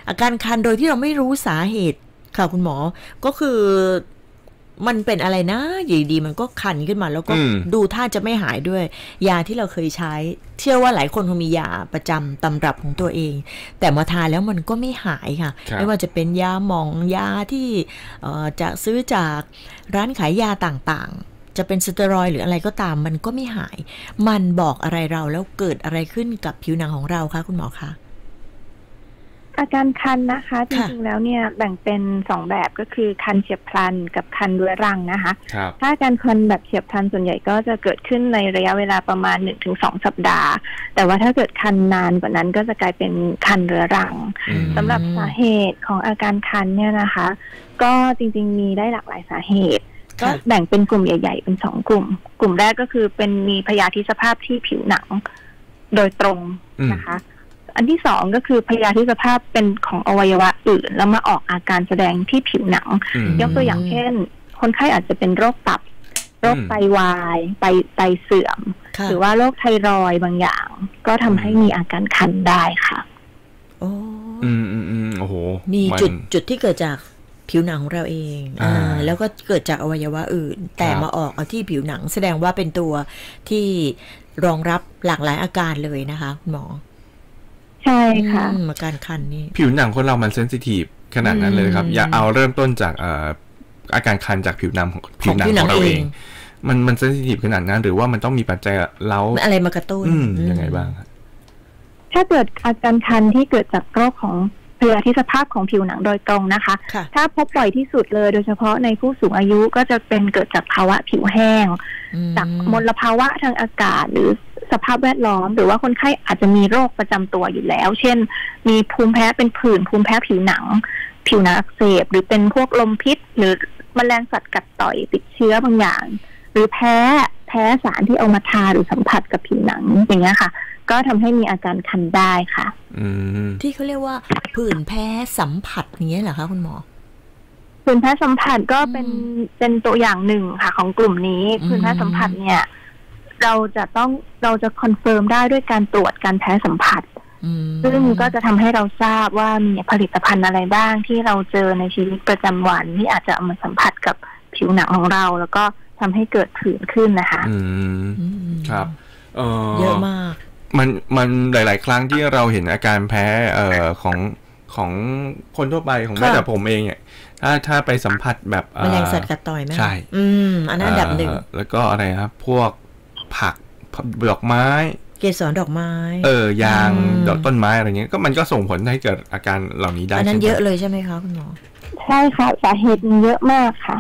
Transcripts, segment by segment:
อาการคันโดยที่เราไม่รู้สาเหตุค่ะคุณหมอก็คือมันเป็นอะไรนะอยู่ดีมันก็คันขึ้นมาแล้วก็ดูท่าจะไม่หายด้วยยาที่เราเคยใช้เชื่อว่าหลายคนคงมียาประจำตำรับของตัวเองแต่มาทานแล้วมันก็ไม่หายค่ะไม่ว่าจะเป็นยาหม่องยาที่จะซื้อจากร้านขายยาต่างๆจะเป็นสเตียรอยด์หรืออะไรก็ตามมันก็ไม่หายมันบอกอะไรเราแล้วเกิดอะไรขึ้นกับผิวหนังของเราคะคุณหมอคะอาการคันนะคะจริงๆแล้วเนี่ยแบ่งเป็น2แบบก็คือคันเฉียบพลันกับคันเรื้อรังนะคะถ้าอาการคันแบบเฉียบพลันส่วนใหญ่ก็จะเกิดขึ้นในระยะเวลาประมาณ 1-2 สัปดาห์แต่ว่าถ้าเกิดคันนานกว่านั้นก็จะกลายเป็นคันเรื้อรังสำหรับสาเหตุของอาการคันเนี่ยนะคะก็จริงๆมีได้หลากหลายสาเหตุก็แบ่งเป็นกลุ่มใหญ่ๆเป็น2กลุ่มแรกก็คือเป็นมีพยาธิสภาพที่ผิวหนังโดยตรงนะคะอันที่2ก็คือพยาธิสภาพเป็นของอวัยวะอื่นแล้วมาออกอาการแสดงที่ผิวหนังยกตัวอย่างเช่นคนไข้อาจจะเป็นโรคตับโรคไตวายไตเสื่อมหรือว่าโรคไทรอยด์บางอย่างก็ทำให้มีอาการคันได้ค่ะโอ้โอ้โหมีจุดที่เกิดจากผิวหนังของเราเองแล้วก็เกิดจากอวัยวะอื่นแต่มาออกเอาที่ผิวหนังแสดงว่าเป็นตัวที่รองรับหลากหลายอาการเลยนะคะคุณหมอใช่ค่ะอาการคันนี่ผิวหนังคนเรามันเซนซิทีฟขนาดนั้นเลยครับอย่าเอาเริ่มต้นจากอาการคันจากผิวหนังของเราเองมันเซนซิทีฟขนาดนั้นหรือว่ามันต้องมีปัจจัยเล้าอะไรมากระตุ้นยังไงบ้างครับถ้าเกิดอาการคันที่เกิดจากโรคของพยาธิสภาพของผิวหนังโดยตรงนะคะถ้าพบบ่อยที่สุดเลยโดยเฉพาะในผู้สูงอายุก็จะเป็นเกิดจากภาวะผิวแห้งจากมลภาวะทางอากาศหรือสภาพแวดล้อมหรือว่าคนไข้อาจจะมีโรคประจำตัวอยู่แล้วเช่นมีภูมิแพ้เป็นผื่นภูมิแพ้ผิวหนังอักเสบหรือเป็นพวกลมพิษหรือแมลงสัตว์กัดต่อยติดเชื้อบางอย่างหรือแพ้สารที่เอามาทาหรือสัมผัสกับผิวหนังอย่างเงี้ยค่ะก็ทำให้มีอาการคันได้ค่ะที่เขาเรียกว่าผื่นแพ้สัมผัสอย่างเงี้ยเหรอคะคุณหมอผื่นแพ้สัมผัสก็เป็นตัวอย่างหนึ่งค่ะของกลุ่มนี้ผื่นแพ้สัมผัสเนี่ยเราจะคอนเฟิร์มได้ด้วยการตรวจการแพ้สัมผัสซึ่งก็จะทำให้เราทราบว่ามีผลิตภัณฑ์อะไรบ้างที่เราเจอในชีวิตประจำวันที่อาจจะเอามาสัมผัสกับผิวหนังของเราแล้วก็ทำให้เกิดผื่นขึ้นนะคะครับเยอะมากมันหลายๆครั้งที่เราเห็นอาการแพ้ของคนทั่วไปของแม้แต่ผมเองเนี่ยถ้าไปสัมผัสแบบแมลงสัตว์กัดต่อยไหมใช่อันนั้นอันดับหนึ่งแล้วก็อะไรครับพวกผักดอกไม้เกสรดอกไม้ยางดอกต้นไม้อะไรเงี้ยก็มันก็ส่งผลให้เกิดอาการเหล่านี้ได้อันนั้นเยอะเลยใช่ไหมคะคุณหมอใช่ค่ะสาเหตุเยอะมากค่ะ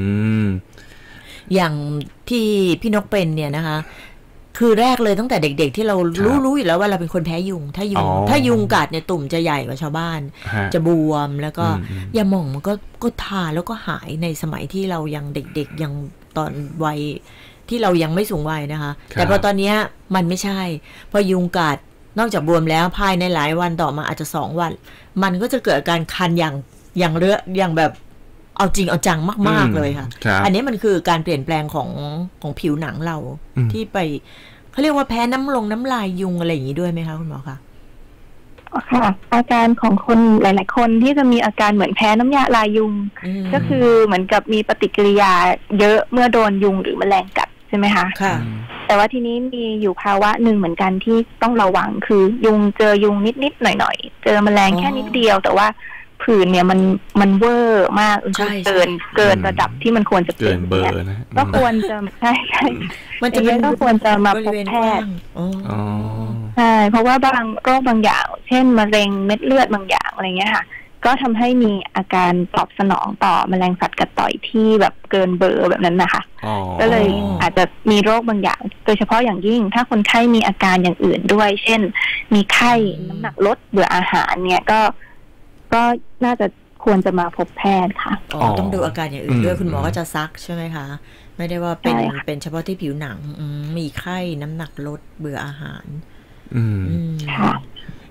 อย่างที่พี่นกเป็นเนี่ยนะคะคือแรกเลยตั้งแต่เด็กๆที่เรารู้อยู่แล้วว่าเราเป็นคนแพ้ยุงถ้ายุงกัดเนี่ยตุ่มจะใหญ่กว่าชาวบ้านจะบวมแล้วก็ยาหม่องมันก็ทาแล้วก็หายในสมัยที่เรายังเด็กๆยังตอนวัยที่เรายังไม่สูงวัยนะคะแต่พอตอนนี้มันไม่ใช่พอยุงกัดนอกจากบวมแล้วภายในหลายวันต่อมาอาจจะ2 วันมันก็จะเกิดอาการคันอย่างเรื้ออย่างแบบเอาจริงเอาจังมากๆเลยค่ะอันนี้มันคือการเปลี่ยนแปลงของผิวหนังเราที่ไปเขาเรียกว่าแพ้น้ำลายยุงอะไรอย่างนี้ด้วยไหมคะคุณหมอคะค่ะอาการของคนหลายๆคนที่จะมีอาการเหมือนแพ้น้ำยาลายยุงก็คือเหมือนกับมีปฏิกิริยาเยอะเมื่อโดนยุงหรือแมลงกัดใช่ไหมคะค่ะแต่ว่าทีนี้มีอยู่ภาวะหนึ่งเหมือนกันที่ต้องระวังคือเจอยุงนิดๆหน่อยๆเจอแมลงแค่นิดเดียวแต่ว่าผื่นเนี่ยมันเวอร์มากเกินระดับที่มันควรจะเป็นเนี่ยก็ควรจะใช่มันจะก็ควรจะมาพบแพทย์ใช่เพราะว่าบางโรคบางอย่างเช่นมะเร็งเม็ดเลือดบางอย่างอะไรเงี้ยค่ะก็ทำให้มีอาการตอบสนองต่อแมลงสัตว์กัดต่อยที่แบบเกินเบอร์แบบนั้นนะคะก็เลยอาจจะมีโรคบางอย่างโดยเฉพาะอย่างยิ่งถ้าคนไข้มีอาการอย่างอื่นด้วยเช่นมีไข้น้ำหนักลดเบื่ออาหารเนี่ยก็น่าจะควรจะมาพบแพทย์ค่ะต้องดูอาการอย่างอื่นด้วยคุณหมอก็จะซักใช่ไหมคะไม่ได้ว่าเป็นเฉพาะที่ผิวหนังมีไข้น้ำหนักลดเบื่ออาหารค่ะ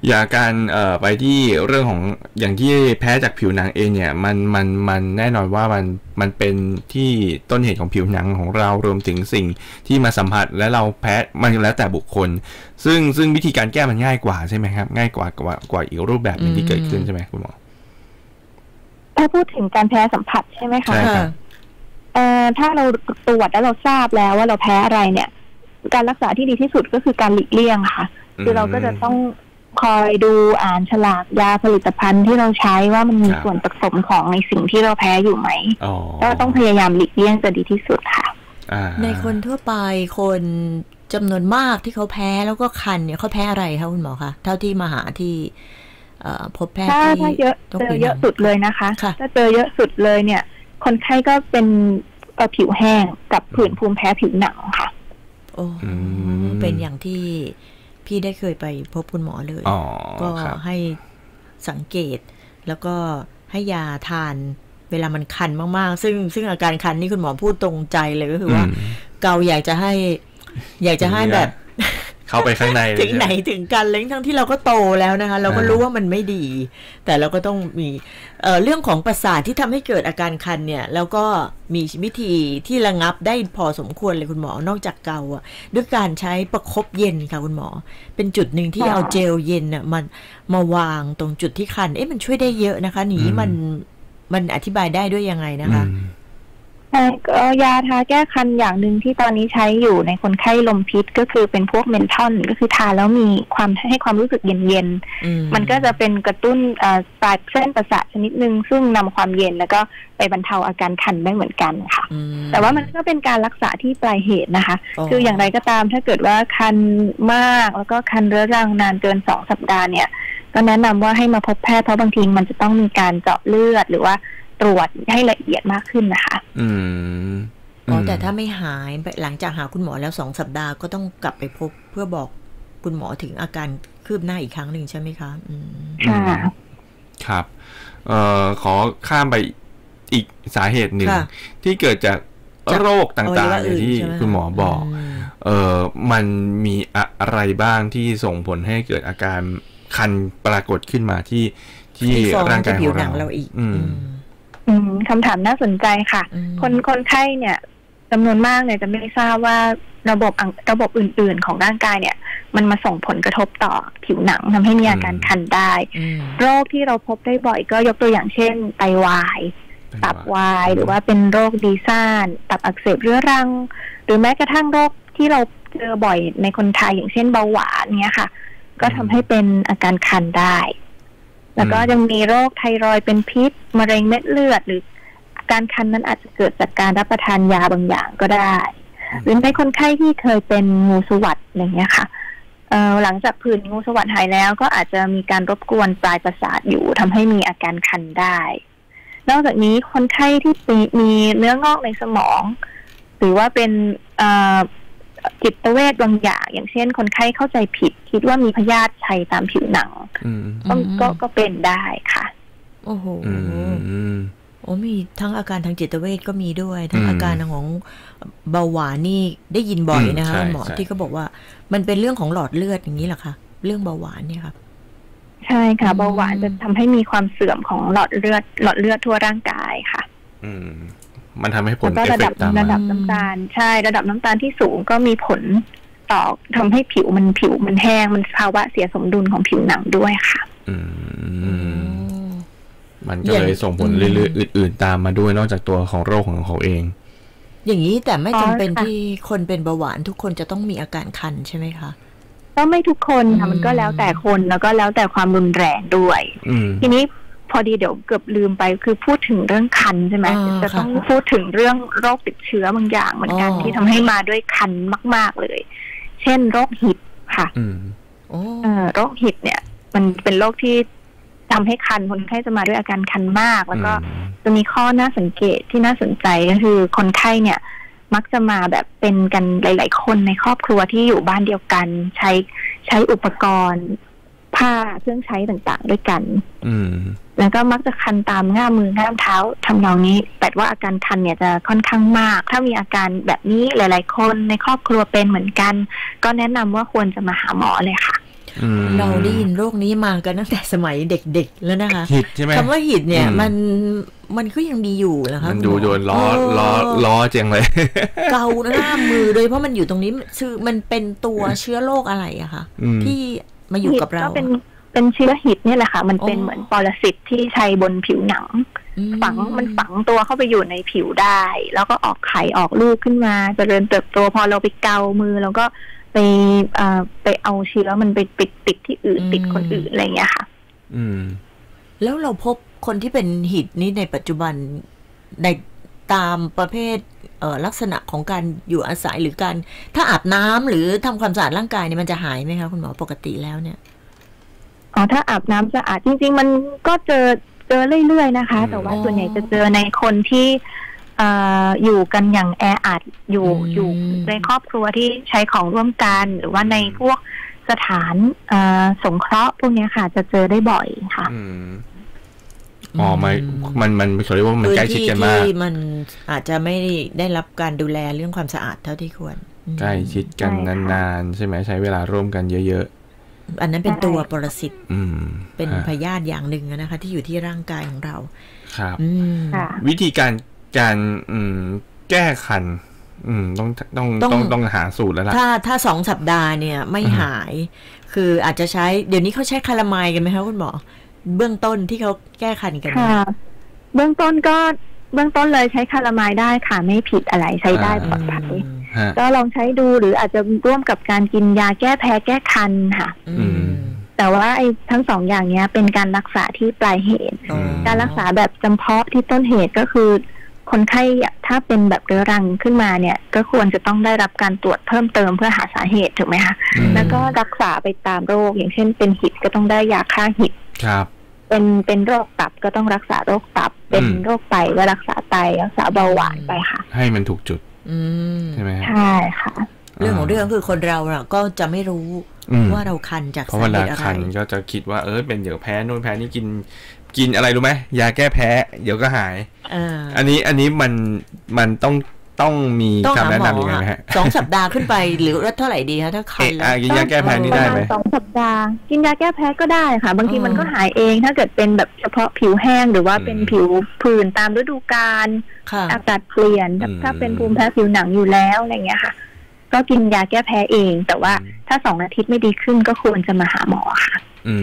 อย่างการไปที่เรื่องของอย่างที่แพ้จากผิวหนังเองเนี่ยมันแน่นอนว่ามันเป็นที่ต้นเหตุของผิวหนังของเรารวมถึงสิ่งที่มาสัมผัสและเราแพ้มันแล้วแต่บุคคลซึ่งวิธีการแก้มันง่ายกว่าใช่ไหมครับง่ายกว่าอีกรูปแบบนึงที่เกิดขึ้นใช่ไหมคุณหมอถ้าพูดถึงการแพ้สัมผัสใช่ไหมคะใช่ครับถ้าเราตรวจแล้วเราทราบแล้วว่าเราแพ้อะไรเนี่ยการรักษาที่ดีที่สุดก็คือการหลีกเลี่ยงค่ะคือเราก็จะต้องคอยดูอ่านฉลากยาผลิตภัณฑ์ที่เราใช้ว่ามันมีส่วนผสมของในสิ่งที่เราแพ้อยู่ไหมก็ต้องพยายามหลีกเลี่ยงจะดีที่สุดค่ะในคนทั่วไปคนจำนวนมากที่เขาแพ้แล้วก็คันเนี่ยเขาแพ้อะไรคะคุณหมอคะเท่าที่มาหาที่พบแพทย์ที่ถ้าเยอะเยอะสุดเลยนะคะถ้าเจอเยอะสุดเลยเนี่ยคนไข้ก็เป็นผิวแห้งกับผื่นภูมิแพ้ผิวหนังค่ะโอ้เป็นอย่างที่พี่ได้เคยไปพบคุณหมอเลยก็ให้สังเกตแล้วก็ให้ยาทานเวลามันคันมากๆซึ่งอาการคันนี่คุณหมอพูดตรงใจเลยก็คือว่าเกาอยากจะให้แบบเข้าไปข้างในถึงไหนถึงกันเลยทั้งที่เราก็โตแล้วนะคะเราก็รู้ว่ามันไม่ดีแต่เราก็ต้องมีเรื่องของประสาทที่ทำให้เกิดอาการคันเนี่ยแล้วก็มีวิธีที่ระงับได้พอสมควรเลยคุณหมอนอกจากเกาอ่ะด้วยการใช้ประคบเย็นค่ะคุณหมอเป็นจุดหนึ่งที่เอาเจลเย็นน่ะมันมาวางตรงจุดที่คันมันช่วยได้เยอะนะคะนี้มันอธิบายได้ด้วยยังไงนะคะยาทาแก้คันอย่างหนึ่งที่ตอนนี้ใช้อยู่ในคนไข้ลมพิษก็คือเป็นพวกเมนทอนก็คือทาแล้วมีความให้ความรู้สึกเย็นๆมันก็จะเป็นกระตุ้นปลายเส้นประสาทชนิดหนึ่งซึ่งนำความเย็นแล้วก็ไปบรรเทาอาการคันได้เหมือนกันค่ะแต่ว่ามันก็เป็นการรักษาที่ปลายเหตุนะคะคืออย่างไรก็ตามถ้าเกิดว่าคันมากแล้วก็คันเรื้อรังนานเกิน2 สัปดาห์เนี่ยก็แนะนำว่าให้มาพบแพทย์เพราะบางทีมันจะต้องมีการเจาะเลือดหรือว่าตรวจให้ละเอียดมากขึ้นนะคะแต่ถ้าไม่หายหลังจากหาคุณหมอแล้ว2 สัปดาห์ก็ต้องกลับไปพบเพื่อบอกคุณหมอถึงอาการคืบหน้าอีกครั้งหนึ่งใช่ไหมคะค่ะครับขอข้ามไปอีกสาเหตุหนึ่งที่เกิดจากโรคต่างๆอย่างที่คุณหมอบอกมันมีอะไรบ้างที่ส่งผลให้เกิดอาการคันปรากฏขึ้นมาที่ร่างกายของเราอีกคำถามน่าสนใจค่ะคนไข้เนี่ยจำนวนมากเนี่ยจะไม่ทราบว่าระบบอื่นๆของร่างกายเนี่ยมันมาส่งผลกระทบต่อผิวหนังทำให้มีอาการคันได้โรคที่เราพบได้บ่อยก็ยกตัวอย่างเช่นไตวายตับวายหรือว่าเป็นโรคดีซ่านตับอักเสบเรื้อรังหรือแม้กระทั่งโรคที่เราเจอบ่อยในคนไทยอย่างเช่นเบาหวานเนี่ยค่ะก็ทำให้เป็นอาการคันได้แล้วก็ยังมีโรคไทรอยด์เป็นพิษมะเร็งเม็ดเลือดหรือการคันนั้นอาจจะเกิดจากการรับประทานยาบางอย่างก็ได้หรือในคนไข้ที่เคยเป็นงูสวัสด์อะไรเงี้ยค่ะหลังจากผื่นงูสวัสด์หายแล้วก็อาจจะมีการรบกวนปลายประสาทอยู่ทำให้มีอาการคันได้นอกจากนี้คนไข้ที่มีเนื้องอกในสมองหรือว่าเป็นจิตเวชบางอย่างอย่างเช่นคนไข้เข้าใจผิดคิดว่ามีพยาธิชัยตามผิวหนังก็เป็นได้ค่ะโอ้โหมีทั้งอาการทางจิตเวชก็มีด้วยทั้งอาการของเบาหวานนี่ได้ยินบ่อยนะคะหมอที่เขาบอกว่ามันเป็นเรื่องของหลอดเลือดอย่างนี้เหรอคะเรื่องเบาหวานเนี่ยครับใช่ค่ะเบาหวานจะทำให้มีความเสื่อมของหลอดเลือดทั่วร่างกายค่ะมันทำให้ผลเอฟเฟกต์ตามมาระดับน้ำตาลใช่ระดับน้ำตาลที่สูงก็มีผลต่อทำให้ผิวมันแห้งมันภาวะเสียสมดุลของผิวหนังด้วยค่ะมันก็เลยส่งผลเรื่อยๆอื่นๆตามมาด้วยนอกจากตัวของโรคของเขาเองอย่างนี้แต่ไม่จำเป็นที่คนเป็นเบาหวานทุกคนจะต้องมีอาการคันใช่ไหมคะก็ไม่ทุกคนค่ะมันก็แล้วแต่คนแล้วก็แล้วแต่ความรุนแรงด้วยทีนี้พอดีเดี๋ยวเกือบลืมไปคือพูดถึงเรื่องคันใช่ไหมจะต้องพูดถึงเรื่องโรคติดเชื้อบางอย่างเหมือนกันที่ทำให้มาด้วยคันมากๆเลยเช่นโรคหิดค่ะโรคหิดเนี่ยมันเป็นโรคที่ทำให้คันคนไข้จะมาด้วยอาการคันมากแล้วก็จะมีข้อน่าสังเกตที่น่าสนใจก็คือคนไข้เนี่ยมักจะมาแบบเป็นกันหลายๆคนในครอบครัวที่อยู่บ้านเดียวกันใช้อุปกรณ์ผ้าเครื่องใช้ต่างๆด้วยกันแล้วก็มักจะคันตามง่ามมือง่ามเท้าทำนองนี้แต่ว่าอาการคันเนี่ยจะค่อนข้างมากถ้ามีอาการแบบนี้หลายๆคนในครอบครัวเป็นเหมือนกันก็แนะนำว่าควรจะมาหาหมอเลยค่ะเราได้ยินโรคนี้มากันตั้งแต่สมัยเด็กๆแล้วนะคะหิดใช่ไหมคำว่าหิดเนี่ยมันก็ยังดีอยู่นะคะมันดูโดนล้อเจียงเลยเกาหน้ามือโดยเพราะมันอยู่ตรงนี้คือมันเป็นตัวเชื้อโรคอะไรอะคะที่มาอยู่กับเราเป็นเชื้อหิดนี่แหละค่ะมันเป็นเหมือนปรสิตที่ใช้บนผิวหนังฝังตัวเข้าไปอยู่ในผิวได้แล้วก็ออกไข่ออกลูกขึ้นมาเจริญเติบโตพอเราไปเกามือเราก็ไปเอาเชื้อมันไปติดที่อื่นติดคนอื่นอะไรอย่างเงี้ยค่ะแล้วเราพบคนที่เป็นหิดนี้ในปัจจุบันในตามประเภทลักษณะของการอยู่อาศัยหรือการถ้าอาบน้ำหรือทำความสะอาดร่างกายเนี่ยมันจะหายไหมคะคุณหมอปกติแล้วเนี่ยถ้าอาบน้ำสะอาดจริงๆมันก็เจอเรื่อยๆนะคะแต่ว่าส่วนใหญ่จะเจอในคนที่อยู่กันอย่างแออัดอยู่ในครอบครัวที่ใช้ของร่วมกันหรือว่าในพวกสถานสงเคราะห์พวกนี้ค่ะจะเจอได้บ่อยค่ะมันเขาเรียกว่ามันใกล้ชิดกันมากที่มันอาจจะไม่ได้รับการดูแลเรื่องความสะอาดเท่าที่ควรใกล้ชิดกันนานๆใช่ไหมใช้เวลาร่วมกันเยอะๆอันนั้นเป็นตัวปรสิตเป็นพยาธิอย่างหนึ่งนะคะที่อยู่ที่ร่างกายของเราครับวิธีการแก้คันต้องหาสูตรแล้วล่ะถ้า2 สัปดาห์เนี่ยไม่หายคืออาจจะใช้เดี๋ยวนี้เขาใช้คาลามายกันไหมคะคุณหมอเบื้องต้นที่เขาแก้คันกันค่ะเบื้องต้นเลยใช้คาลามายได้ค่ะไม่ผิดอะไรใช้ได้ปลอดภัยก็ลองใช้ดูหรืออาจจะร่วมกับการกินยาแก้แพ้แก้คันค่ะแต่ว่าไอ้ทั้ง2อย่างนี้เป็นการรักษาที่ปลายเหตุการรักษาแบบจำเพาะที่ต้นเหตุก็คือคนไข้ถ้าเป็นแบบเรื้อรังขึ้นมาเนี่ยก็ควรจะต้องได้รับการตรวจเพิ่มเติมเพื่อหาสาเหตุถูกไหมคะแล้วก็รักษาไปตามโรคอย่างเช่นเป็นหิดก็ต้องได้ยาฆ่าหิดครับเป็นโรคตับก็ต้องรักษาโรคตับเป็นโรคไตก็รักษาไตรักษาเบาหวานไปค่ะให้มันถูกจุดใช่ไหมใช่ค่ะเรื่องของเรื่องคือคนเราก็จะไม่รู้ว่าเราคันจากสาเหตุอะไรเพราะเวลาคันก็จะคิดว่าเป็นเดี๋ยวแพ้นู่นแพ้นี่กินอะไรรู้ไหมยาแก้แพ้เดี๋ยวก็หายอันนี้มันต้องมีคำแนะนำยังไงไหมฮะ 2 สัปดาห์ขึ้นไปหรือเท่าไหร่ดีคะถ้าคันแล้วกินยาแก้แพ้นี่ได้ไหม 2 สัปดาห์กินยาแก้แพ้ก็ได้ค่ะบางทีมันก็หายเองถ้าเกิดเป็นแบบเฉพาะผิวแห้งหรือว่าเป็นผิวผื่นตามฤดูกาลอากาศเปลี่ยนถ้าเป็นภูมิแพ้ผิวหนังอยู่แล้วอะไรเงี้ยค่ะก็กินยาแก้แพ้เองแต่ว่าถ้า2 อาทิตย์ไม่ดีขึ้นก็ควรจะมาหาหมอค่ะ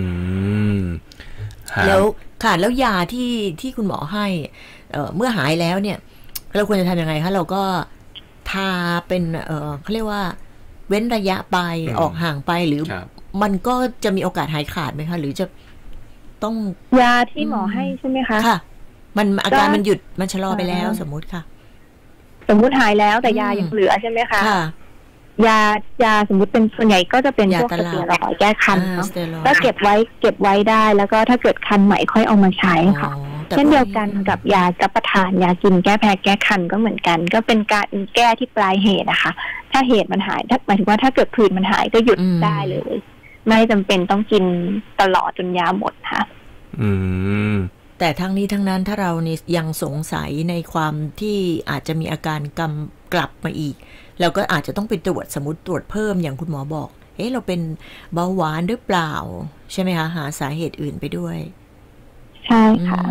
แล้วค่ะแล้วยาที่คุณหมอให้เมื่อหายแล้วเนี่ยเราควรจะทำยังไงคะเราก็ทาเป็นเขาเรียกว่าเว้นระยะไปออกห่างไปหรือมันก็จะมีโอกาสหายขาดไหมคะหรือจะต้องยาที่หมอให้ใช่ไหมคะค่ะมันอาการมันหยุดมันชะลอไปแล้วสมมุติค่ะสมมุติหายแล้วแต่ยายังเหลือใช่ไหมคะยาสมมุติเป็นส่วนใหญ่ก็จะเป็นพวกสเตียรอยด์แก้คันเนาะก็เก็บไว้ได้แล้วก็ถ้าเกิดคันใหม่ค่อยเอามาใช้ค่ะเช่นเดียวกันกับยารับประทานยากินแก้แพ้แก้คันก็เหมือนกันก็เป็นการแก้ที่ปลายเหตุนะคะถ้าเหตุมันหายหมายถึงว่าถ้าเกิดผื่นมันหายก็หยุดได้เลยไม่จำเป็นต้องกินตลอดจนยาหมดค่ะแต่ทั้งนี้ทั้งนั้นถ้าเรานี่ยังสงสัยในความที่อาจจะมีอาการกลับมาอีกเราก็อาจจะต้องไปตรวจสมมุติตรวจเพิ่มอย่างคุณหมอบอกเราเป็นเบาหวานหรือเปล่าใช่ไหมคะหาสาเหตุอื่นไปด้วยใช่ค่ะ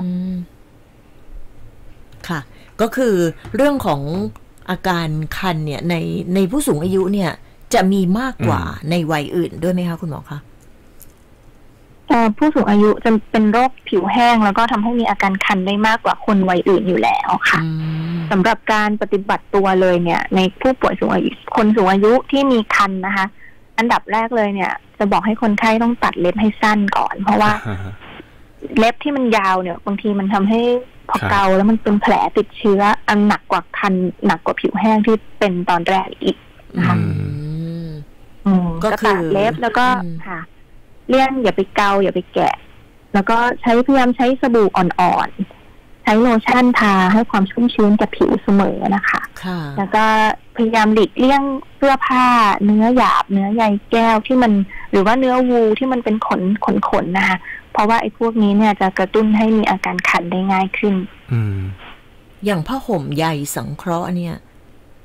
ค่ะก็คือเรื่องของอาการคันเนี่ยในผู้สูงอายุเนี่ยจะมีมากกว่าในวัยอื่นด้วยไหมคะคุณหมอคะผู้สูงอายุจะเป็นโรคผิวแห้งแล้วก็ทำให้มีอาการคันได้มากกว่าคนวัยอื่นอยู่แล้วค่ะสำหรับการปฏิบัติตัวเลยเนี่ยในผู้ป่วยสูงอายุคนสูงอายุที่มีคันนะคะอันดับแรกเลยเนี่ยจะบอกให้คนไข้ต้องตัดเล็บให้สั้นก่อนเพราะว่าเล็บที่มันยาวเนี่ยบางทีมันทำให้พอเกาแล้วมันเป็นแผลติดเชื้ออันหนักกว่าคันหนักกว่าผิวแห้งที่เป็นตอนแรกอีกนะคะก็ตัดเล็บแล้วก็ค่ะเลี่ยงอย่าไปเกาอย่าไปแกะแล้วก็พยายามใช้สบู่อ่อนๆใช้โลชั่นทาให้ความชุ่มชื้นกับผิวเสมอนะคะแล้วก็พยายามหลีกเลี่ยงเสื้อผ้าเนื้อหยาบเนื้อใยแก้วที่มันหรือว่าเนื้อวูที่มันเป็นขนนะคะเพราะว่าไอ้พวกนี้เนี่ยจะกระตุ้นให้มีอาการคันได้ง่ายขึ้นอย่างผ้าห่มใยสังเคราะห์เนี่ย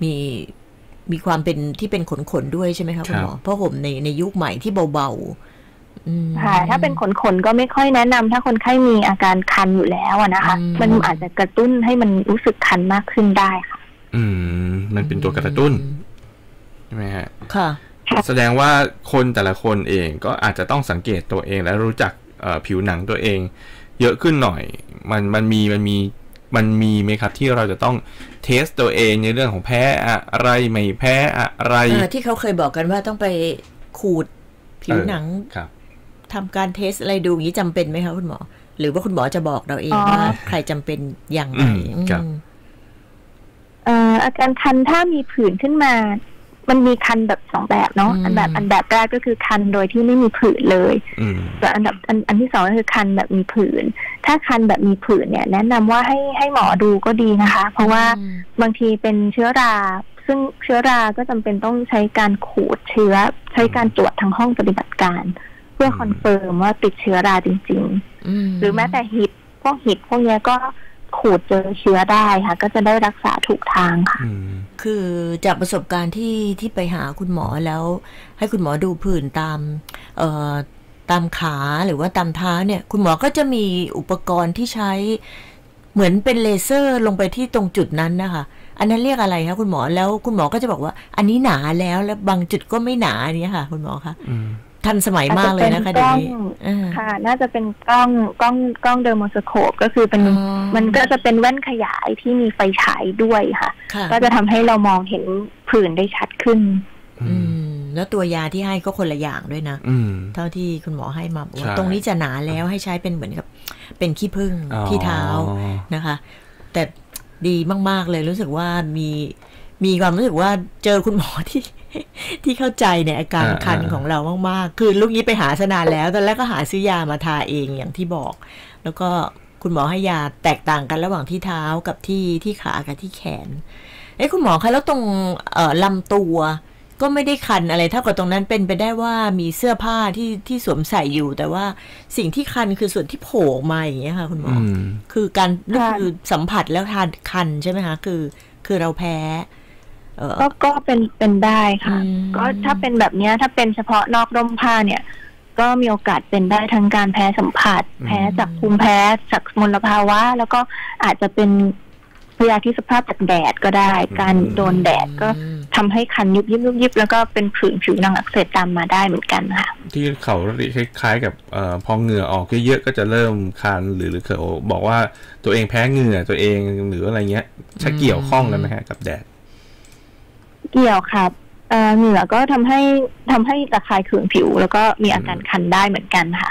มีความเป็นที่เป็นขนด้วยใช่ไหมคะคุณหมอผ้าห่มในยุคใหม่ที่เบาค่ะถ้าเป็นขนก็ไม่ค่อยแนะนำถ้าคนไข้มีอาการคันอยู่แล้วนะคะมันอาจจะกระตุ้นให้มันรู้สึกคันมากขึ้นได้ค่ะมันเป็นตัวกระตุ้นใช่ไหมฮะค่ะแสดงว่าคนแต่ละคนเองก็อาจจะต้องสังเกตตัวเองและรู้จักผิวหนังตัวเองเยอะขึ้นหน่อยมันมีไหมครับที่เราจะต้องเทสตัวเองในเรื่องของแพ้อะไรไม่แพ้อะไรที่เขาเคยบอกกันว่าต้องไปขูดผิวหนังทำการเทสอะไรดูอย่างนี้จำเป็นไหมคะคุณหมอหรือว่าคุณหมอจะบอกเราเองว่าใครจำเป็นอย่างไรอาการคันถ้ามีผื่นขึ้นมามันมีคันแบบ2แบบเนาะอันแบบแรกก็คือคันโดยที่ไม่มีผื่นเลยแต่อันที่2ก็คือคันแบบมีผื่นถ้าคันแบบมีผื่นเนี่ยแนะนำว่าให้หมอดูก็ดีนะคะเพราะว่าบางทีเป็นเชื้อราซึ่งเชื้อราก็จำเป็นต้องใช้การขูดเชื้อใช้การตรวจทางห้องปฏิบัติการเพื่อคอนเฟิร์มว่าติดเชื้อราจริงๆหรือแม้แต่หิดพวกนี้ก็ขูดเจอเชื้อได้ค่ะก็จะได้รักษาถูกทางค่ะคือจากประสบการณ์ที่ไปหาคุณหมอแล้วให้คุณหมอดูผื่นตามขาหรือว่าตามเท้าเนี่ยคุณหมอก็จะมีอุปกรณ์ที่ใช้เหมือนเป็นเลเซอร์ลงไปที่ตรงจุดนั้นนะคะอันนั้นเรียกอะไรคะคุณหมอแล้วคุณหมอก็จะบอกว่าอันนี้หนาแล้วบางจุดก็ไม่หนาเนี่ยค่ะคุณหมอคะทันสมัยมากเลยนะคะเดี๋ยวนี้ค่ะน่าจะเป็นกล้องเดอร์โมสโคปก็คือเป็นมันก็จะเป็นแว่นขยายที่มีไฟฉายด้วยค่ะก็จะทำให้เรามองเห็นผื่นได้ชัดขึ้นแล้วตัวยาที่ให้ก็คนละอย่างด้วยนะเท่าที่คุณหมอให้มาบอกว่าตรงนี้จะหนาแล้วให้ใช้เป็นเหมือนกับเป็นขี้ผึ้งที่เท้านะคะแต่ดีมากๆเลยรู้สึกว่ามีความรู้สึกว่าเจอคุณหมอที่เข้าใจในอาการคันของเรามากๆคือลูกนี้ไปหาสนานแล้วตอนแรกก็หาซื้อยามาทาเองอย่างที่บอกแล้วก็คุณหมอให้ยาแตกต่างกันระหว่างที่เท้ากับที่ขากับที่แขนคุณหมอคะแล้วตรงลำตัวก็ไม่ได้คันอะไรเท่ากับตรงนั้นเป็นไปได้ว่ามีเสื้อผ้าที่สวมใส่อยู่แต่ว่าสิ่งที่คันคือส่วนที่โผล่มาอย่างเงี้ยค่ะคุณหมอคือการนี่คือสัมผัสแล้วทานคันใช่ไหมคะคือเราแพ้ก็เป็นได้ค่ะก็ถ้าเป็นแบบนี้ถ้าเป็นเฉพาะนอกร่มผ้าเนี่ยก็มีโอกาสเป็นได้ทั้งการแพ้สัมผัสแพ้จากภูมิแพ้จากมลภาวะแล้วก็อาจจะเป็นพยาธิสภาพจากแดดก็ได้การโดนแดดก็ทำให้คันยิบแล้วก็เป็นผื่นผิวหนังอักเสบตามมาได้เหมือนกันค่ะที่เขาคล้ายๆกับพอเหงื่อออกเยอะๆก็จะเริ่มคันหรือเขาบอกว่าตัวเองแพ้เหงื่อตัวเองหรืออะไรเงี้ยใช่เกี่ยวข้องกันไหมฮะกับแดดเกี่ยวครับเหงื่อก็ทำให้ระคายเคืองผิวแล้วก็มีอาการคันได้เหมือนกันค่ะ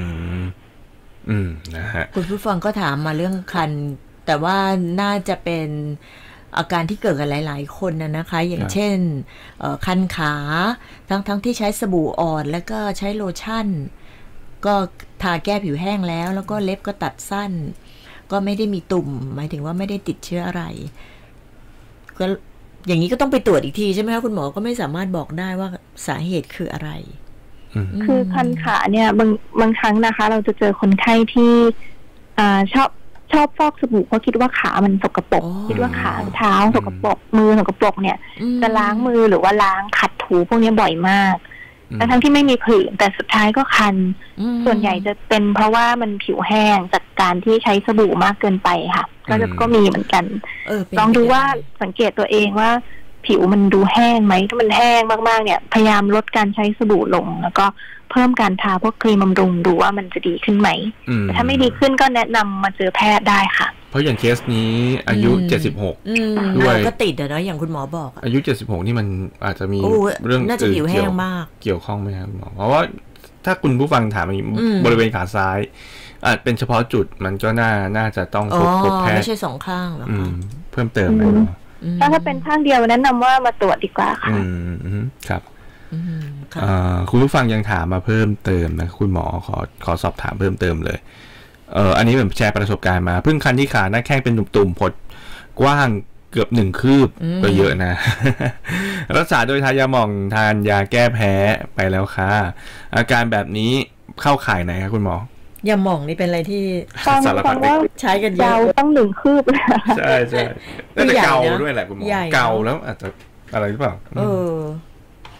นะฮะคุณผู้ฟังก็ถามมาเรื่องคันแต่ว่าน่าจะเป็นอาการที่เกิดกับหลายๆคนนะคะอย่างเช่นคันขาทั้งที่ใช้สบู่อ่อนแล้วก็ใช้โลชั่นก็ทาแก้ผิวแห้งแล้วก็เล็บก็ตัดสั้นก็ไม่ได้มีตุ่มหมายถึงว่าไม่ได้ติดเชื้ออะไรก็อย่างนี้ก็ต้องไปตรวจอีกทีใช่ไหมคะคุณหมอก็ไม่สามารถบอกได้ว่าสาเหตุคืออะไรคือคันขาเนี่ยบางครั้งนะคะเราจะเจอคนไข้ที่ชอบฟอกสบู่เพราะคิดว่าขามันสกปรกคิดว่าขาเท้าสกปรกมือสกปรกเนี่ยจะล้างมือหรือว่าล้างขัดถูพวกนี้บ่อยมากทั้งที่ไม่มีผื่นแต่สุดท้ายก็คันส่วนใหญ่จะเป็นเพราะว่ามันผิวแห้งจากการที่ใช้สบู่มากเกินไปค่ะก็มีเหมือนกันลองดูว่าสังเกตตัวเองว่าผิวมันดูแห้งไหมถ้ามันแห้งมากๆเนี่ยพยายามลดการใช้สบู่ลงแล้วก็เพิ่มการทาพวกครีมบำรุงดูว่ามันจะดีขึ้นไหมแต่ถ้าไม่ดีขึ้นก็แนะนำมาเจอแพทย์ได้ค่ะเพราะอย่างเคสนี้อายุ76 ด้วยก็ติดนะอย่างคุณหมอบอกอายุ76นี่มันอาจจะมีเรื่องน่าจะผิวแห้งมากเกี่ยวข้องไหมครับหมอเพราะว่าถ้าคุณผู้ฟังถามบริเวณขาซ้ายอาจเป็นเฉพาะจุดมันก็น่าจะต้องพบแพทย์ไม่ใช่2ข้างหรอเพิ่มเติมไหมถ้าเป็นข้างเดียวแนะนำว่ามาตรวจดีกว่าค่ะครับคุณผู้ฟังยังถามมาเพิ่มเติมนะคุณหมอขอสอบถามเพิ่มเติมเลยอันนี้แบบแชร์ประสบการณ์มาเพิ่งคันที่ขาหน้าแข้งเป็นตุ่มๆผดกว้างเกือบ1 คืบก็เยอะนะรักษาโดยทายาหม่องทานยาแก้แพ้ไปแล้วค่ะอาการแบบนี้เข้าข่ายไหนครับคุณหมอยาหม่องนี่เป็นอะไรที่สารพัดใช้กันเยอะต้อง1 คืบใช่ใช่แล้วจะเกาด้วยแหละคุณหมอเกาแล้วอาจจะอะไรหรือเปล่า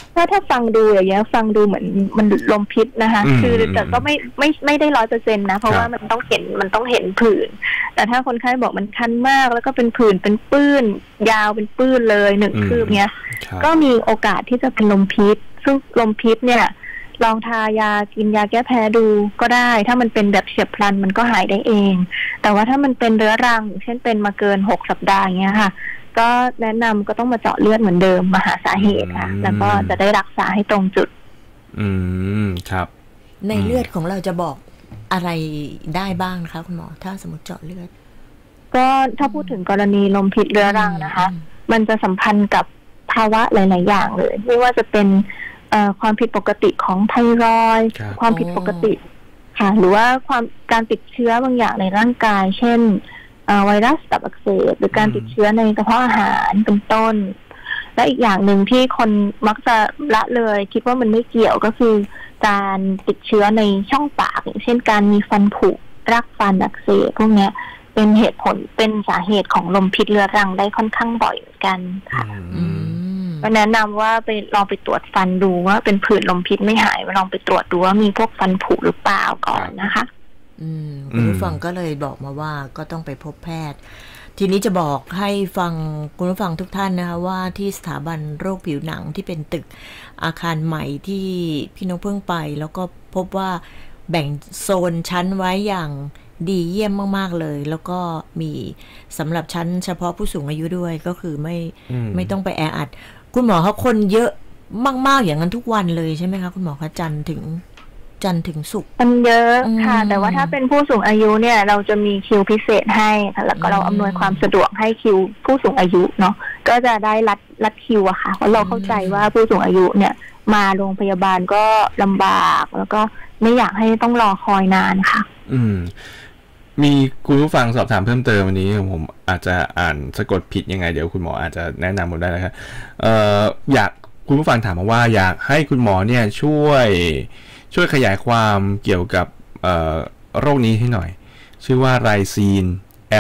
ถ้าฟังดูอย่างเงี้ยฟังดูเหมือนมันลมพิษนะคะคือแต่ก็ไม่ได้100%นะเพราะว่ามันต้องเห็นผื่นแต่ถ้าคนไข้บอกมันคันมากแล้วก็เป็นผื่นเป็นปื้นยาวเป็นปื้นเลย1 คืบเงี้ยก็มีโอกาสที่จะเป็นลมพิษซึ่งลมพิษเนี่ยลองทายากินยาแก้แพ้ดูก็ได้ถ้ามันเป็นแบบเฉียบพลันมันก็หายได้เองแต่ว่าถ้ามันเป็นเรื้อรังเช่นเป็นมาเกิน6 สัปดาห์เงี้ยค่ะก็แนะนำก็ต้องมาเจาะเลือดเหมือนเดิมมาหาสาเหตุค่ะแล้วก็จะได้รักษาให้ตรงจุดครับในเลือดของเราจะบอกอะไรได้บ้างนะคะคุณหมอถ้าสมมติเจาะเลือดก็ถ้าพูดถึงกรณีลมพิษเรื้อรังนะคะมันจะสัมพันธ์กับภาวะหลายๆอย่างเลยไม่ว่าจะเป็นความผิดปกติของไทรอยด์ความผิดปกติค่ะหรือว่าการติดเชื้อบางอย่างในร่างกายเช่นไวรัสตับอักเสบหรือการติดเชื้อในกระเพาะอาหารเป็นต้นและอีกอย่างหนึ่งที่คนมักจะละเลยคิดว่ามันไม่เกี่ยวก็คือการติดเชื้อในช่องปากอย่างเช่นการมีฟันผุรากฟันอักเสบพวกนี้เป็นเหตุผลเป็นสาเหตุของลมพิษเรื้อรังได้ค่อนข้างบ่อยเหมือนกันค่ะก็แนะนำว่าไปลองไปตรวจฟันดูว่าเป็นผื่นลมพิษไม่หายลองไปตรวจดูว่ามีพวกฟันผุหรือเปล่าก่อนนะคะคุณผู้ฟังก็เลยบอกมาว่าก็ต้องไปพบแพทย์ทีนี้จะบอกให้ฟังคุณผู้ฟังทุกท่านนะคะว่าที่สถาบันโรคผิวหนังที่เป็นตึกอาคารใหม่ที่พี่นกเพิ่งไปแล้วก็พบว่าแบ่งโซนชั้นไว้อย่างดีเยี่ยมมากๆเลยแล้วก็มีสำหรับชั้นเฉพาะผู้สูงอายุด้วยก็คือไม่ต้องไปแออัดคุณหมอเขาคนเยอะมากๆอย่างนั้นทุกวันเลยใช่ไหมคะคุณหมอคะจันทร์ถึงศุกร์มันเยอะค่ะแต่ว่าถ้าเป็นผู้สูงอายุเนี่ยเราจะมีคิวพิเศษให้แล้วก็เราอำนวยความสะดวกให้คิวผู้สูงอายุเนาะก็จะได้รัดคิวอะค่ะเพราะเราเข้าใจว่าผู้สูงอายุเนี่ยมาโรงพยาบาลก็ลำบากแล้วก็ไม่อยากให้ต้องรอคอยนานค่ะมีคุณผู้ฟังสอบถามเพิ่มเติมวันนี้ผมอาจจะอ่านสะกดผิดยังไงเดี๋ยวคุณหมออาจจะแนะนำผมได้นะครับอยากคุณผู้ฟังถามมาว่าอยากให้คุณหมอเนี่ยช่วยขยายความเกี่ยวกับโรคนี้ให้หน่อยชื่อว่าไรซีน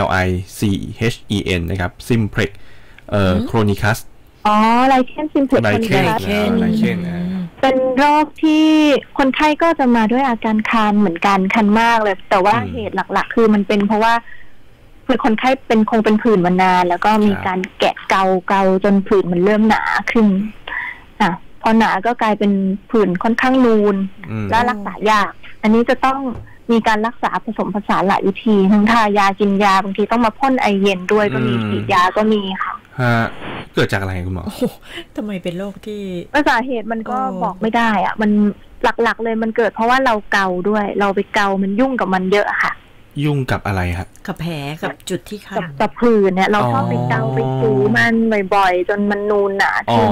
LICHEN นะครับ Simplex Chronicus ไลเคนซิมเพล็กซ์ เป็นโรคที่คนไข้ก็จะมาด้วยอาการคันเหมือนกันคันมากเลยแต่ว่าเหตุหลักๆคือมันเป็นเพราะว่าคือคนไข้คงเป็นผื่นมานานแล้วก็มีการแกะเกาจนผื่นมันเริ่มหนาขึ้นพอหนาก็กลายเป็นผื่นค่อนข้างนูนและรักษายากอันนี้จะต้องมีการรักษาผสมผสานหลายวิธีทั้งทายากินยาบางทีต้องมาพ่นไอเย็นด้วยก็มีฉีดยาก็มีค่ะเกิดจากอะไรคุณหมอทำไมเป็นโรคที่สาเหตุมันก็บอกไม่ได้อะมันหลักๆเลยมันเกิดเพราะว่าเราเกาด้วยเราไปเกามันยุ่งกับมันเยอะค่ะยุ่งกับอะไรครับกับแผลกับจุดที่คันกับผื่นเนี่ยเราชอบไปเกาไปถูมันบ่อยๆจนมันนูนหนาขึ้น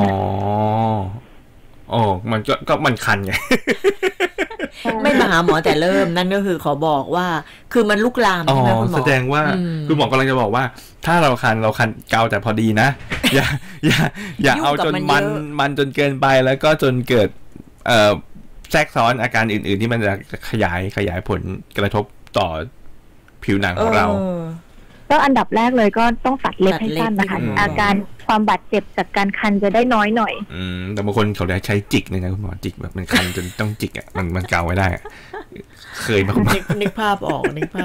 มันก็มันคันไงไม่มาหาหมอแต่เริ่มนั่นก็คือขอบอกว่าคือมันลุกลามใช่ไหมคุณหมอแสดงว่าคุณหมอกำลังจะบอกว่าถ้าเราคันเกาแต่พอดีนะอย่าเอาจนมันจนเกินไปแล้วก็จนเกิดแทรกซ้อนอาการอื่นๆที่มันจะขยายผลกระทบต่อผิวหนังของเราก็อันดับแรกเลยก็ต้องตัดเล็บให้สั้นนะคะอาการความบาดเจ็บจากการคันจะได้น้อยหน่อยแต่บางคนเขาได้ใช้จิกเลยนะคุณหมอจิกแบบมันคันจนต้องจิกอ่ะมันเกาไว้ได้เคยมานึกภาพออก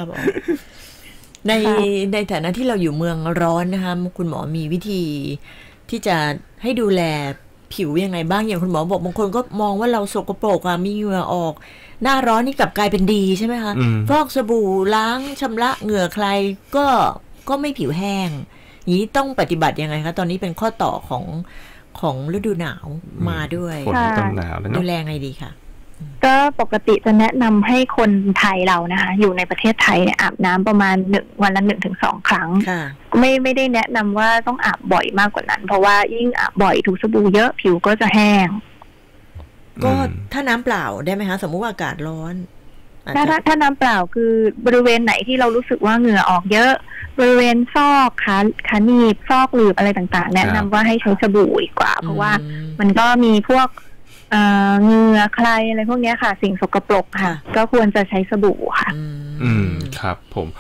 ในฐานะที่เราอยู่เมืองร้อนนะคะคุณหมอมีวิธีที่จะให้ดูแลผิวยังไงบ้างอย่างคุณหมอบอกบางคนก็มองว่าเราสกปรกมีเหงื่อออกหน้าร้อนนี่กลับกลายเป็นดีใช่ไหมคะฟอกสบู่ล้างชำระเหงื่อใครก็ไม่ผิวแห้งนี้ต้องปฏิบัติยังไงคะตอนนี้เป็นข้อต่อของฤดูหนาวมาด้วยดูแลไงดีคะก็ปกติจะแนะนำให้คนไทยเรานะคะอยู่ในประเทศไทยเนี่ยอาบน้ำประมาณวันละ 1-2 ครั้งไม่ได้แนะนำว่าต้องอาบบ่อยมากกว่านั้นเพราะว่ายิ่งอาบบ่อยถูสบู่เยอะผิวก็จะแห้งก็ถ้าน้ำเปล่าได้ไหมคะสมมุติว่าอากาศร้อนถ้าน้ำเปล่าคือบริเวณไหนที่เรารู้สึกว่าเหงื่อออกเยอะบริเวณซอกขาหนีบซอกหลืบอะไรต่างๆแนะนำว่าให้ใช้สบู่ดีกว่าเพราะว่ามันก็มีพวกเหงื่อใครอะไรพวกนี้ค่ะสิ่งสกปรกค่ะก็ควรจะใช้สบู่ค่ะครับผม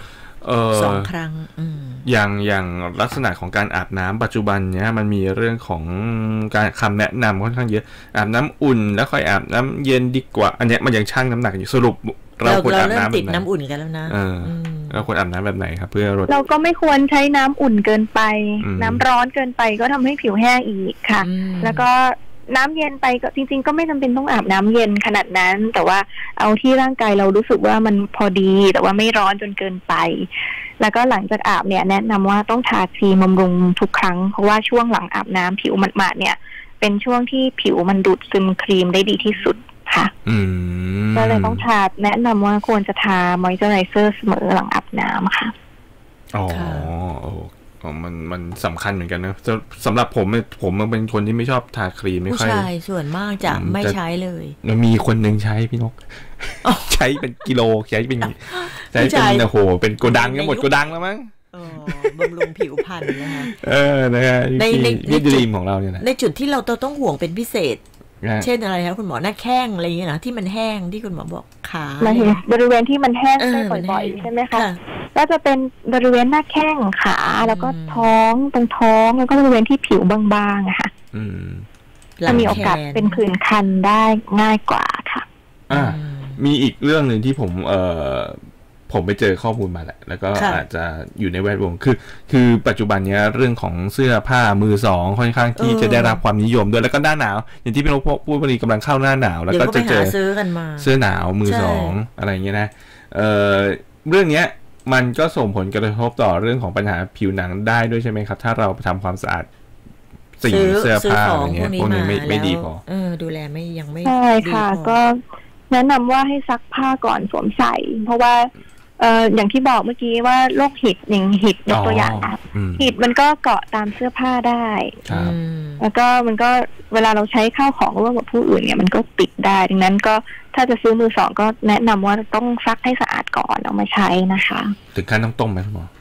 2 ครั้งอย่างลักษณะของการอาบน้ำปัจจุบันเนี้ยมันมีเรื่องของการคำแนะนำค่อนข้างเยอะอาบน้ำอุ่นแล้วค่อยอาบน้ำเย็นดีกว่าอันเนี้ยมันยังชั่งน้ำหนักอยู่สรุปเราควรอาบน้ำติดน้ำอุ่นกันแล้วนะเราควรอาบน้ำแบบไหนครับเพื่อลดเราก็ไม่ควรใช้น้ำอุ่นเกินไปน้ำร้อนเกินไปก็ทำให้ผิวแห้งอีกค่ะแล้วก็น้ำเย็นไปก็จริงๆก็ไม่จำเป็นต้องอาบน้ำเย็นขนาดนั้นแต่ว่าเอาที่ร่างกายเรารู้สึกว่ามันพอดีแต่ว่าไม่ร้อนจนเกินไปแล้วก็หลังจากอาบเนี่ยแนะนำว่าต้องทาครีมบำรุงทุกครั้งเพราะว่าช่วงหลังอาบน้ำผิวหมาดๆเนี่ยเป็นช่วงที่ผิวมันดูดซึมครีมได้ดีที่สุดค่ะก็เลยต้องทาแนะนำว่าควรจะทามอยเจอไรเซอร์เสมอหลังอาบน้ำค่ะอ๋อมันสำคัญเหมือนกันนะสำหรับผมเป็นคนที่ไม่ชอบทาครีมไม่ค่อยผู้ชายส่วนมากจะไม่ใช้เลยมันมีคนหนึ่งใช้พี่นกใช้เป็นกิโลใช้เป็นโอ้โหเป็นโกดังก็หมดโกดังแล้วมั้งบำรุงผิวพรรณนะคะนะฮะในดรีมของเราเนี่ยนะในจุดที่เราต้องห่วงเป็นพิเศษเช่นอะไรครับคุณหมอหน้าแข้งอะไรอย่างเงี้ยนะที่มันแห้งที่คุณหมอบอกขาบริเวณที่มันแห้งได้บ่อยๆใช่ไหมคะก็จะเป็นบริเวณหน้าแข้งขาแล้วก็ท้องตรงท้องแล้วก็บริเวณที่ผิวบางๆอะค่ะจะมีโอกาสเป็นผื่นคันได้ง่ายกว่าค่ะมีอีกเรื่องหนึ่งที่ผมไปเจอข้อมูลมาแหละแล้วก็อาจจะอยู่ในแวดวงคือปัจจุบันนี้เรื่องของเสื้อผ้ามือสองค่อนข้างที่จะได้รับความนิยมด้วยแล้วก็หน้าหนาวอย่างที่พี่นกพูดวันนี้กำลังเข้าหน้าหนาวแล้วก็จะเจอเสื้อหนาวมือสองอะไรอย่างเงี้ยนะเรื่องเนี้ยมันก็ส่งผลกระทบต่อเรื่องของปัญหาผิวหนังได้ด้วยใช่ไหมครับถ้าเราทำความสะอาดสิ่งเสื้อผ้าอะไรเงี้ยพวกนี้ไม่ดีพอดูแลยังไม่ใช่ค่ะก็แนะนำว่าให้ซักผ้าก่อนสวมใส่เพราะว่าอย่างที่บอกเมื่อกี้ว่าโรคหิดอย่างหิดยกตัวอย่างหิดมันก็เกาะตามเสื้อผ้าได้แล้วก็มันก็เวลาเราใช้ข้าวของร่วมกับผู้อื่นเนี่ยมันก็ติดได้ดังนั้นก็ถ้าจะซื้อมือสองก็แนะนำว่าต้องซักให้สะอาดก่อนเอามาใช้นะคะถึงขั้นต้องต้มไหมคุณหมอ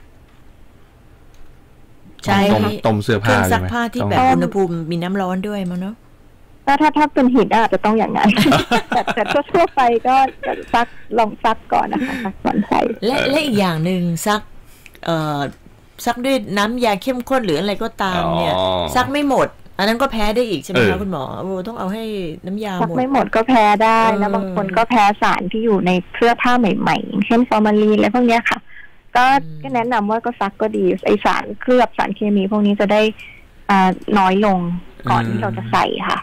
ใช่ต้มเสื้อผ้าซักผ้าที่แบบอุณหภูมิมีน้ำร้อนด้วยมั้งเนาะถ้าเป็นหินอาจจะต้องอย่างนั้นแต่ทั่วไปก็ซักลองซักก่อนนะคะซักก่อนใส่และอีกอย่างหนึ่งซักด้วยน้ำยาเข้มข้นหรืออะไรก็ตามเนี่ยซักไม่หมดอันนั้นก็แพ้ได้อีกใช่ไหมคะคุณหมอต้องเอาให้น้ำยาหมดซักไม่หมดก็แพ้ได้นะบางคนก็แพ้สารที่อยู่ในเสื้อผ้าใหม่ๆเช่นฟอร์มาลีนอะไรพวกนี้ค่ะก็แนะนำว่าก็ซักก็ดีไอสารเคลือบสารเคมีพวกนี้จะได้น้อยลงก่อนที่เราจะใส่ค่ะ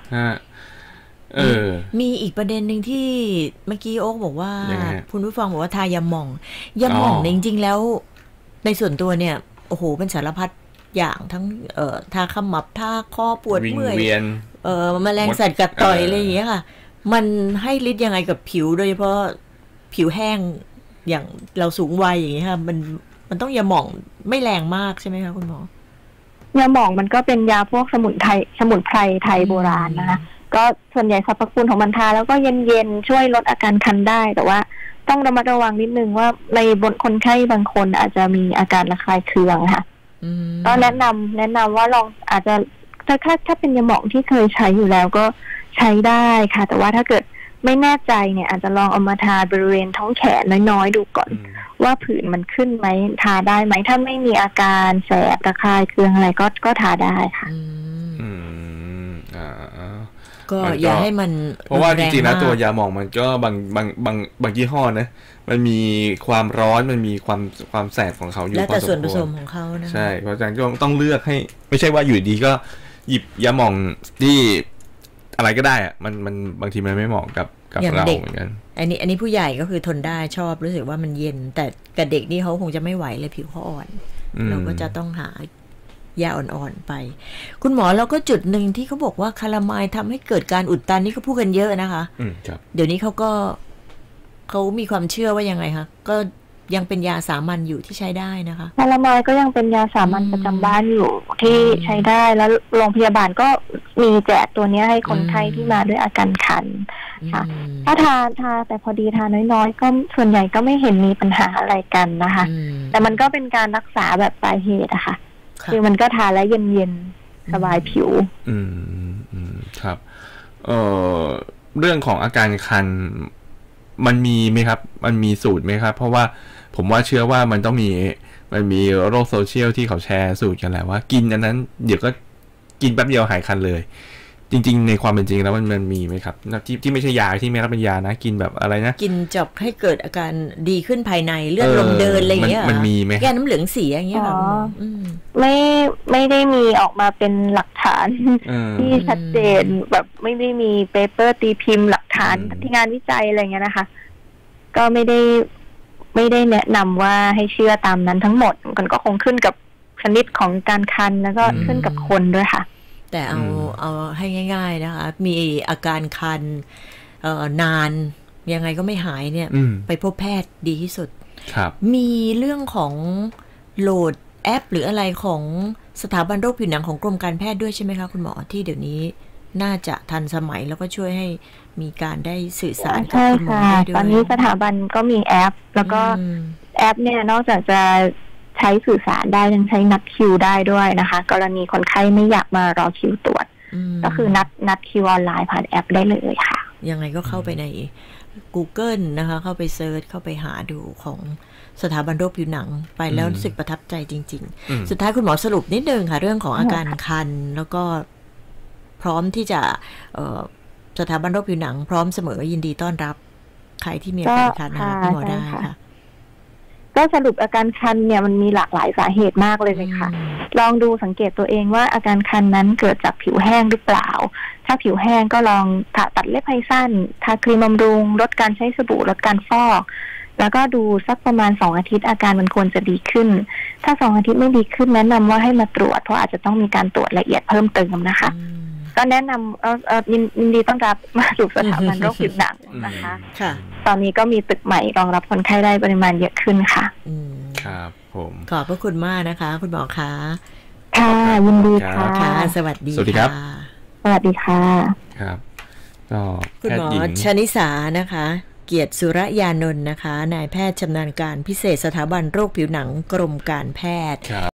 มีอีกประเด็นหนึ่งที่เมื่อกี้โอ๊คบอกว่าคุณผู้ฟังบอกว่าทายาหม่องจริงๆแล้วในส่วนตัวเนี่ยโอ้โหเป็นสารพัดอย่างทั้งทาขมับทาคอปวดเมื่อยแมลงสัตว์กัดต่อยอะไรอย่างเงี้ยค่ะมันให้ฤทธิ์ยังไงกับผิวโดยเฉพาะผิวแห้งอย่างเราสูงวัยอย่างเงี้ยค่ะมันต้องยาหม่องไม่แรงมากใช่ไหมคะคุณหมอยาหม่องมันก็เป็นยาพวกสมุนไพรไทยโบราณนะคะก็ส่วนใหญ่สรรพคุณของมันทาแล้วก็เย็นๆช่วยลดอาการคันได้แต่ว่าต้องระมัดระวังนิดนึงว่าในบนคนไข้บางคนอาจจะมีอาการระคายเคืองค่ะก็แนะนำว่าลองอาจจะถ้าเป็นยาหม่องที่เคยใช้อยู่แล้วก็ใช้ได้ค่ะแต่ว่าถ้าเกิดไม่แน่ใจเนี่ยอาจจะลองเอามาทาบริเวณท้องแขนน้อยๆดูก่อนว่าผื่นมันขึ้นไหมทาได้ไหมถ้าไม่มีอาการแสบระคายเคืองอะไรก็ทาได้ค่ะก็อย่าให้มันเพราะว่าจริงๆนะตัวยาหม่องมันก็บางยี่ห้อนะมันมีความร้อนมันมีความแสบของเขาอยู่แล้วแต่ส่วนผสมของเขานะใช่เพราะฉะนั้นก็ต้องเลือกให้ไม่ใช่ว่าอยู่ดีก็หยิบยาหม่องที่อะไรก็ได้อะมันบางทีมันไม่เหมาะกับเราเหมือนกันอันนี้ผู้ใหญ่ก็คือทนได้ชอบรู้สึกว่ามันเย็นแต่กับเด็กนี่เขาคงจะไม่ไหวเลยผิวเขาอ่อนเราก็จะต้องหายาอ่อนๆไปคุณหมอเราก็จุดหนึ่งที่เขาบอกว่าคาลามายทำให้เกิดการอุดตันนี่เขาพูดกันเยอะนะคะเดี๋ยวนี้เขามีความเชื่อว่ายังไงคะก็ยังเป็นยาสามัญอยู่ที่ใช้ได้นะคะคาลามายก็ยังเป็นยาสามัญประจำบ้านอยู่ที่ใช้ได้แล้วโรงพยาบาลก็มีแจกตัวนี้ให้คนไข้ที่มาด้วยอาการคันค่ะถ้าทาแต่พอดีทาน้อยๆก็ส่วนใหญ่ก็ไม่เห็นมีปัญหาอะไรกันนะคะแต่มันก็เป็นการรักษาแบบปลายเหตุอะค่ะคือมันก็ทาแล้วเย็นๆสบายผิวครับเรื่องของอาการคันมันมีไหมครับมันมีสูตรไหมครับเพราะว่าผมว่าเชื่อว่ามันต้องมีโลกโซเชียลที่เขาแชร์สูตรกันแหละว่ากินอันนั้นเดี๋ยวก็กินแป๊บเดียวหายคันเลยจริงๆในความเป็นจริงแล้วมันมีไหมครับที่ไม่ใช่ยาที่ไม่รับเป็นยานะกินแบบอะไรนะกินจบให้เกิดอาการดีขึ้นภายในเลือดลมเดินอะไรอย่างเงี้ยมันมีไหมแก้น้ำเหลืองเสียอย่างเงี้ยไม่ได้มีออกมาเป็นหลักฐานที่ชัดเจนแบบไม่ได้มีเปเปอร์ตีพิมพ์หลักฐานที่งานวิจัยอะไรเงี้ยนะคะก็ไม่ได้แนะนำว่าให้เชื่อตามนั้นทั้งหมดมันก็คงขึ้นกับชนิดของการคันแล้วก็ขึ้นกับคนด้วยค่ะแต่เอาให้ง่ายๆนะคะมีอาการคันนานยังไงก็ไม่หายเนี่ยไปพบแพทย์ดีที่สุดมีเรื่องของโหลดแอปหรืออะไรของสถาบันโรคผิวหนังของกรมการแพทย์ด้วยใช่ไหมคะคุณหมอที่เดี๋ยวนี้น่าจะทันสมัยแล้วก็ช่วยให้มีการได้สื่อสารกับคุณหมอได้ด้วยตอนนี้สถาบันก็มีแอปแล้วก็แอปเนี่ยนอกจากจะใช้สื่อสารได้ยังใช้นัดคิวได้ด้วยนะคะกรณีคนไข้ไม่อยากมารอคิวตรวจก็คือนัดคิวออนไลน์ผ่านแอปได้เลยค่ะยังไงก็เข้าไปใน Google นะคะเข้าไปเซิร์ชเข้าไปหาดูของสถาบันโรคผิวหนังไปแล้วรู้สึกประทับใจจริงๆสุดท้ายคุณหมอสรุปนิดนึงค่ะเรื่องของอาการคันแล้วก็พร้อมที่จะสถาบันโรคผิวหนังพร้อมเสมอยินดีต้อนรับใครที่มีอาการคันนะคะคุณหมอได้ค่ะก็สรุปอาการคันเนี่ยมันมีหลากหลายสาเหตุมากเลยค่ะลองดูสังเกตตัวเองว่าอาการคันนั้นเกิดจากผิวแห้งหรือเปล่าถ้าผิวแห้งก็ลองตัดเล็บให้สั้นทาครีมบำรุงลดการใช้สบู่ลดการฟอกแล้วก็ดูสักประมาณ2 อาทิตย์อาการมันควรจะดีขึ้นถ้า2 อาทิตย์ไม่ดีขึ้นแนะนำว่าให้มาตรวจเพราะอาจจะต้องมีการตรวจละเอียดเพิ่มเติมนะคะก็แนะนำยินดีต้อนรับมาสู่สถาบันโรคผิวหนังนะคะตอนนี้ก็มีตึกใหม่รองรับคนไข้ได้ปริมาณเยอะขึ้นค่ะครับผมขอบพระคุณมากนะคะคุณหมอคะค่ะยินดีค่ะสวัสดีครับสวัสดีค่ะครับก็คุณหมอชนิสานะคะเกียรติสุรยานนท์นะคะนายแพทย์ชำนาญการพิเศษสถาบันโรคผิวหนังกรมการแพทย์